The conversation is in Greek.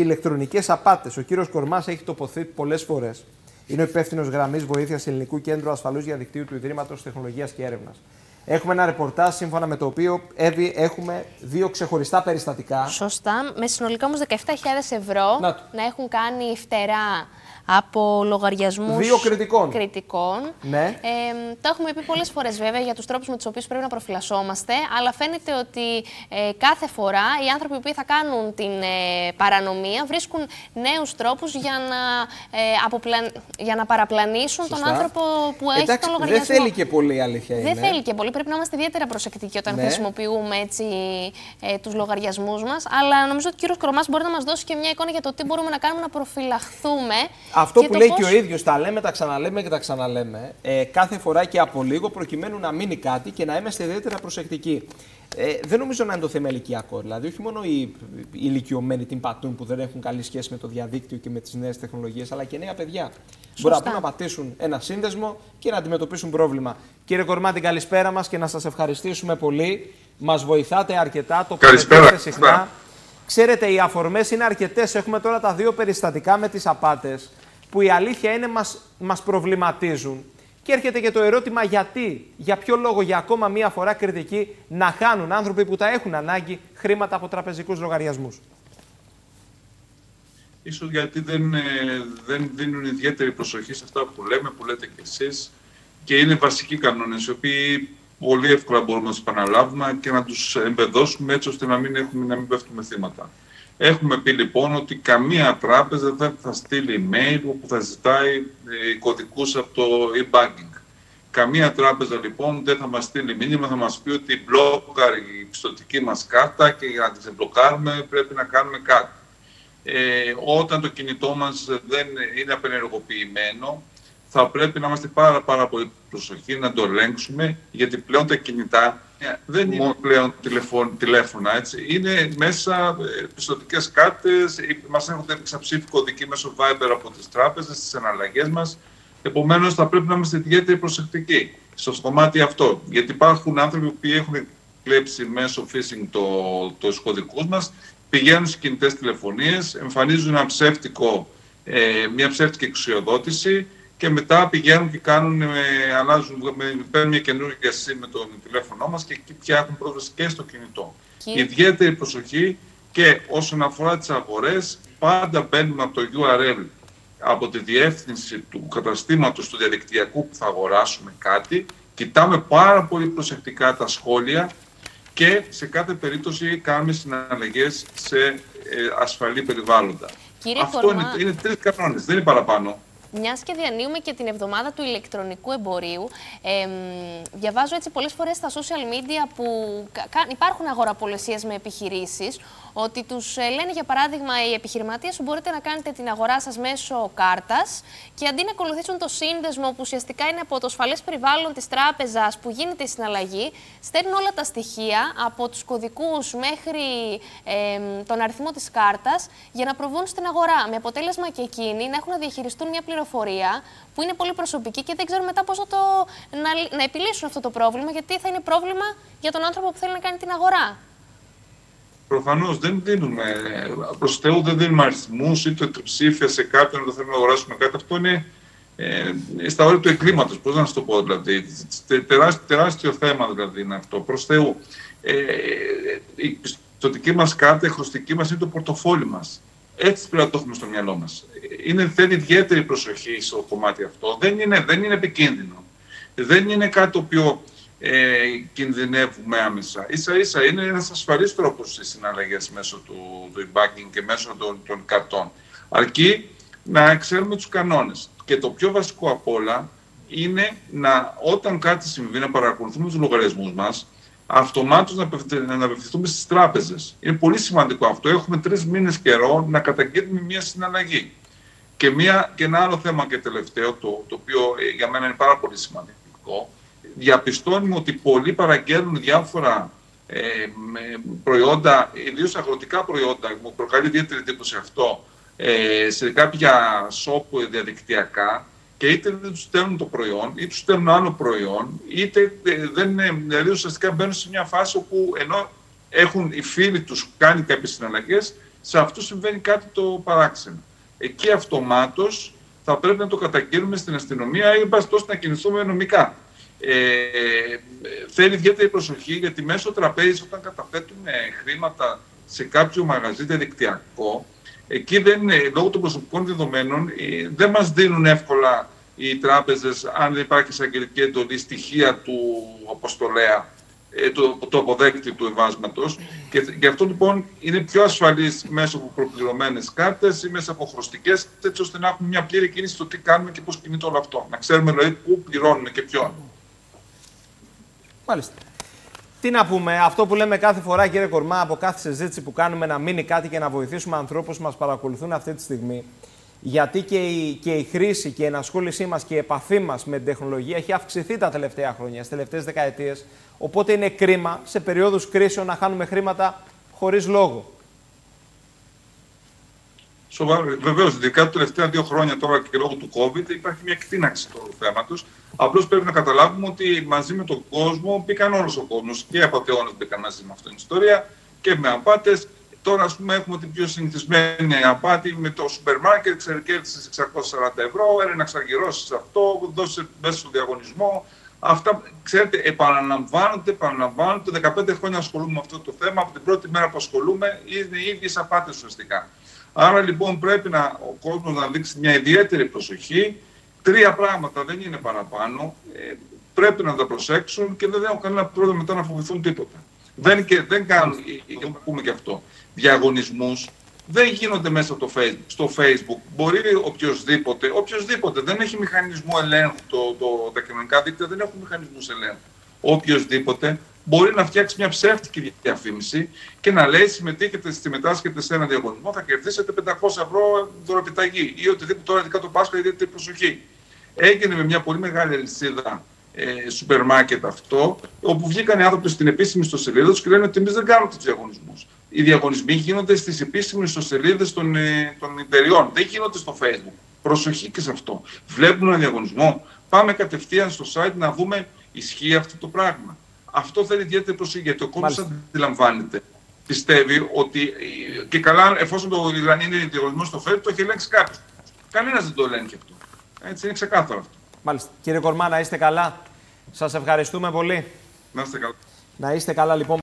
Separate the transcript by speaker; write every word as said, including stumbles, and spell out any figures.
Speaker 1: Ηλεκτρονικές απάτες. Ο κύριος Κορμάς έχει τοποθετηθεί πολλές φορές. Είναι ο υπεύθυνος γραμμής βοήθειας Ελληνικού Κέντρου Ασφαλούς Διαδικτύου του Ιδρύματος Τεχνολογίας και Έρευνας. Έχουμε ένα ρεπορτάζ σύμφωνα με το οποίο, Εύη, έχουμε δύο ξεχωριστά περιστατικά.
Speaker 2: Σωστά. Με συνολικά όμως δεκαεπτά χιλιάδες ευρώ να, να έχουν κάνει φτερά από λογαριασμούς
Speaker 1: δύο κριτικών.
Speaker 2: κριτικών.
Speaker 1: Ναι.
Speaker 2: Ε, το έχουμε πει πολλές φορές βέβαια για τους τρόπους με τους οποίους πρέπει να προφυλασσόμαστε, αλλά φαίνεται ότι ε, κάθε φορά οι άνθρωποι που θα κάνουν την ε, παρανομία βρίσκουν νέους τρόπους για να, ε, αποπλα... για να παραπλανήσουν
Speaker 1: Σωστά.
Speaker 2: τον άνθρωπο που έχει
Speaker 1: Εντάξει,
Speaker 2: τον λογαριασμό.
Speaker 1: Δεν θέλει και πολύ, αλήθεια είναι.
Speaker 2: Δεν θέλει και πολύ. Πρέπει να είμαστε ιδιαίτερα προσεκτικοί όταν ναι. χρησιμοποιούμε έτσι, ε, τους λογαριασμούς μας. Αλλά νομίζω ότι ο κύριος Κορμάς μπορεί να μας δώσει και μια εικόνα για το τι μπορούμε να κάνουμε να προφυλαχθούμε.
Speaker 1: Αυτό
Speaker 2: και
Speaker 1: που λέει
Speaker 2: πώς...
Speaker 1: και ο ίδιος, τα λέμε, τα ξαναλέμε και τα ξαναλέμε, ε, κάθε φορά και από λίγο, προκειμένου να μείνει κάτι και να είμαστε ιδιαίτερα προσεκτικοί. Ε, δεν νομίζω να είναι το θέμα ηλικιακό. Δηλαδή, όχι μόνο οι, οι ηλικιωμένοι την πατούν που δεν έχουν καλή σχέση με το διαδίκτυο και με τις νέες τεχνολογίες, αλλά και νέα παιδιά. Μπορεί να πατήσουν ένα σύνδεσμο και να αντιμετωπίσουν πρόβλημα. Κύριε Κορμά, την καλησπέρα μας και να σας ευχαριστήσουμε πολύ. Μας βοηθάτε αρκετά, το
Speaker 3: καλησπέρα
Speaker 1: συχνά. Ξέρετε, οι αφορμές είναι αρκετές. Έχουμε τώρα τα δύο περιστατικά με τις απάτες, που η αλήθεια είναι μας, μας προβληματίζουν. Και έρχεται και το ερώτημα γιατί, για ποιο λόγο για ακόμα μία φορά κριτική να χάνουν άνθρωποι που τα έχουν ανάγκη χρήματα από τραπεζικούς λογαριασμούς.
Speaker 3: Ίσως γιατί δεν, δεν δίνουν ιδιαίτερη προσοχή σε αυτά που λέμε, που λέτε κι εσείς, και είναι βασικοί κανόνες, οι οποίοι πολύ εύκολα μπορούμε να τους επαναλάβουμε και να τους εμπεδώσουμε έτσι ώστε να μην, έχουμε, να μην πέφτουμε θύματα. Έχουμε πει λοιπόν ότι καμία τράπεζα δεν θα στείλει email όπου θα ζητάει ε, κωδικούς από το e-banking. Καμία τράπεζα λοιπόν δεν θα μας στείλει μήνυμα, θα μας πει ότι μπλόκαρει η πιστωτική μας κάρτα και για να την μπλοκάρουμε πρέπει να κάνουμε κάτι. Ε, όταν το κινητό μας δεν είναι απενεργοποιημένο, θα πρέπει να είμαστε πάρα, πάρα πολύ προσοχή, να το ελέγξουμε, γιατί πλέον τα κινητά δεν είναι πλέον τηλέφωνα, έτσι. Είναι μέσα ε, πιστωτικές κάρτες, μας έρχονται εξαψήφοι κωδικοί μέσω Viber από τις τράπεζες, τις εναλλαγές μας. Επομένως, θα πρέπει να είμαστε ιδιαίτερα προσεκτικοί στο κομμάτι αυτό. Γιατί υπάρχουν άνθρωποι που έχουν κλέψει μέσω phishing το, τους κωδικούς μας, πηγαίνουν στις κινητές τηλεφωνίες, εμφανίζουν ένα ψεύτικο, ε, μια ψεύτικη εξουσιοδότηση και μετά πηγαίνουν και κάνουν, ε, αλλάζουν, παίρνουν μια καινούργια SIM με το τηλέφωνό μας και εκεί πια έχουν πρόσβαση και στο κινητό. Και... ιδιαίτερη προσοχή και όσον αφορά τις αγορές, πάντα μπαίνουμε από το γιου αρ ελ, από τη διεύθυνση του καταστήματος του διαδικτυακού που θα αγοράσουμε κάτι, κοιτάμε πάρα πολύ προσεκτικά τα σχόλια και σε κάθε περίπτωση κάνουμε συναλλαγές σε ε, ασφαλή περιβάλλοντα.
Speaker 2: Κύριε
Speaker 3: Αυτό
Speaker 2: Κορμά,
Speaker 3: είναι, είναι τρεις κανόνες, δεν είναι παραπάνω.
Speaker 2: μιας και διανύουμε και την εβδομάδα του ηλεκτρονικού εμπορίου, ε, διαβάζω έτσι πολλές φορές στα social media που υπάρχουν αγοραπολισίες με επιχειρήσεις, ότι τους λένε για παράδειγμα οι επιχειρηματίες ότι μπορείτε να κάνετε την αγορά σας μέσω κάρτας και αντί να ακολουθήσουν το σύνδεσμο που ουσιαστικά είναι από το ασφαλές περιβάλλον της τράπεζας που γίνεται η συναλλαγή, στέλνουν όλα τα στοιχεία από τους κωδικούς μέχρι ε, τον αριθμό της κάρτας για να προβούν στην αγορά. Με αποτέλεσμα και εκείνοι να έχουν να διαχειριστούν μια πληροφορία που είναι πολύ προσωπική και δεν ξέρουν μετά πώς θα το, να, να επιλύσουν αυτό το πρόβλημα, γιατί θα είναι πρόβλημα για τον άνθρωπο που θέλει να κάνει την αγορά.
Speaker 3: Προφανώς δεν δίνουμε, προς Θεού δεν δίνουμε αριθμούς ή το τριψήφια σε κάποιον που θέλουμε να αγοράσουμε κάτι. Αυτό είναι ε, στα όρια του εγκλήματος, πώς να σου το πω δηλαδή. Τεράστιο, τεράστιο θέμα δηλαδή είναι αυτό. Προς Θεού. Ε, η πιστωτική μας κάρτα, η χρωστική μας είναι το πορτοφόλι μας. Έτσι πρέπει να το έχουμε στο μυαλό μας. Είναι, θέλει ιδιαίτερη προσοχή στο κομμάτι αυτό. Δεν είναι, δεν είναι επικίνδυνο. Δεν είναι κάτι το οποίο ε, κινδυνεύουμε άμεσα. Ίσα ίσα είναι ένας ασφαλής τρόπος στις συναλλαγές μέσω του, του e-banking και μέσω των, των καρτών. Αρκεί να ξέρουμε τους κανόνες. Και το πιο βασικό απ' όλα είναι να, όταν κάτι συμβεί, να παρακολουθούμε τους λογαριασμούς μας, αυτομάτως να απευθυνθούμε στις τράπεζες. Είναι πολύ σημαντικό αυτό. Έχουμε τρεις μήνες καιρό να καταγγείλουμε μια συναλλαγή. Και, μια, και ένα άλλο θέμα και τελευταίο, το, το οποίο για μένα είναι πάρα πολύ σημαντικό, διαπιστώνουμε ότι πολλοί παραγγέλνουν διάφορα ε, προϊόντα, ιδίως αγροτικά προϊόντα, μου προκαλεί ιδιαίτερη εντύπωση αυτό, ε, σε κάποια shop διαδικτυακά, και είτε δεν τους στέλνουν το προϊόν, είτε τους στέλνουν άλλο προϊόν, είτε δεν είναι, δηλαδή ουσιαστικά μπαίνουν σε μια φάση όπου ενώ έχουν οι φίλοι τους κάνει κάποιες συναλλαγές, σε αυτούς συμβαίνει κάτι το παράξενο. Εκεί αυτομάτως θα πρέπει να το καταγγείλουμε στην αστυνομία ή εν πάση περιπτώσει να κινηθούμε νομικά. Ε, θέλει ιδιαίτερη προσοχή, γιατί μέσω τραπέζι, όταν καταθέτουμε χρήματα σε κάποιο μαγαζί διαδικτυακό, εκεί δεν, λόγω των προσωπικών δεδομένων δεν μας δίνουν εύκολα οι τράπεζες, αν δεν υπάρχει εισαγγελική εντολή, στοιχεία του αποστολέα, του, του αποδέκτη του εμβάσματος. Και γι' αυτό λοιπόν είναι πιο ασφαλής μέσω από προπληρωμένες κάρτες ή μέσα από χρωστικές, έτσι ώστε να έχουμε μια πλήρη κίνηση στο τι κάνουμε και πώς κινείται όλο αυτό. Να ξέρουμε δηλαδή πού πληρώνουμε και ποιον.
Speaker 1: Μάλιστα. Τι να πούμε, αυτό που λέμε κάθε φορά, κύριε Κορμά, από κάθε συζήτηση που κάνουμε, να μείνει κάτι και να βοηθήσουμε ανθρώπους που μας παρακολουθούν αυτή τη στιγμή. Γιατί και η, και η χρήση και η ενασχόλησή μας και η επαφή μας με την τεχνολογία έχει αυξηθεί τα τελευταία χρόνια, στις τελευταίες δεκαετίες. Οπότε είναι κρίμα σε περίοδους κρίσεων να χάνουμε χρήματα χωρίς λόγο.
Speaker 3: Σοβαρά, βεβαίως, ειδικά τα τελευταία δύο χρόνια τώρα και λόγω του COVID υπάρχει μια εκτείναξη του θέματος. Απλώς πρέπει να καταλάβουμε ότι μαζί με τον κόσμο μπήκαν όλος ο κόσμος. Και οι απατεώνες μπήκαν μαζί με αυτήν την ιστορία και με απάτες. Τώρα, ας πούμε, έχουμε την πιο συνηθισμένη απάτη με το σούπερ μάρκετ, κέρδισες εξακόσια σαράντα ευρώ, έρε να ξαργυρώσεις αυτό, δώσε μέσα στο διαγωνισμό. Αυτά, ξέρετε, επαναλαμβάνονται, επαναλαμβάνονται. δεκαπέντε χρόνια ασχολούμαι με αυτό το θέμα. Από την πρώτη μέρα που ασχολούμαι, είναι οι ίδιες απάτες ουσιαστικά. Άρα λοιπόν πρέπει να, ο κόσμος να δείξει μια ιδιαίτερη προσοχή. Τρία πράγματα, δεν είναι παραπάνω. Ε, πρέπει να τα προσέξουν και δεν έχουν κανένα πρόβλημα μετά να φοβηθούν τίποτα. Δεν, και, δεν κάνουν, για να πούμε και αυτό, διαγωνισμούς δεν γίνονται μέσα από το Facebook. Στο Facebook μπορεί οποιοδήποτε, οποιοδήποτε δεν έχει μηχανισμό ελέγχου, το, το, τα κοινωνικά δίκτυα δεν έχουν μηχανισμούς ελέγχου. Οποιοδήποτε μπορεί να φτιάξει μια ψεύτικη διαφήμιση και να λέει συμμετείχετε, συμμετάσχετε σε ένα διαγωνισμό, θα κερδίσετε πεντακόσια ευρώ δωρεπιταγή ή οτιδήποτε τώρα ειδικά το Πάσχα, ιδιαίτερη προσοχή. Έγινε με μια πολύ μεγάλη αλυσίδα ε, σούπερ μάρκετ αυτό, όπου βγήκαν οι άνθρωποι στην επίσημη ιστοσελίδα τους και λένε ότι εμείς δεν κάνουμε τους διαγωνισμούς. Οι διαγωνισμοί γίνονται στις επίσημες ιστοσελίδες των, ε, των εταιριών, δεν γίνονται στο Facebook. Προσοχή και σε αυτό. Βλέπουμε ένα διαγωνισμό, πάμε κατευθείαν στο site να δούμε ισχύει αυτό το πράγμα. Αυτό θέλει ιδιαίτερη προσοχή, γιατί ο κόσμος αντιλαμβάνεται. Πιστεύει ότι και καλά, εφόσον το είναι διαγωνισμό στο Facebook, το έχει ελέγξει κάποιος. Κανένας δεν το ελέγχει αυτό. Έτσι είναι ξεκάθαρο αυτό.
Speaker 1: Μάλιστα. Κύριε Κορμά, να είστε καλά. Σας ευχαριστούμε πολύ.
Speaker 3: Να είστε καλά.
Speaker 1: Να είστε καλά, λοιπόν.